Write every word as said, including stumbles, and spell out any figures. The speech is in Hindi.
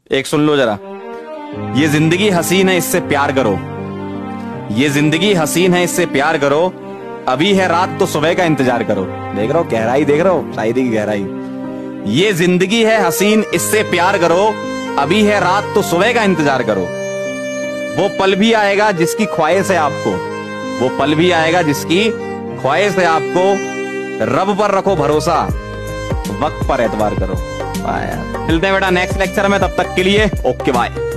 एक सुन लो जरा। ये जिंदगी हसीन है, इससे प्यार करो। ये जिंदगी हसीन है, इससे प्यार करो। अभी है रात तो सुबह का इंतजार करो। देख रहे हो गहराई, देख रहे हो शायरी की गहराई। ये जिंदगी है हसीन, इससे प्यार करो। अभी है रात तो सुबह का इंतजार करो। वो पल भी आएगा जिसकी ख्वाहिश है आपको। वो पल भी आएगा जिसकी ख्वाहिश है आपको। रब पर रखो भरोसा, वक्त पर एतबार करो। मिलते हैं बेटा नेक्स्ट लेक्चर में, तब तक के लिए ओके बाय।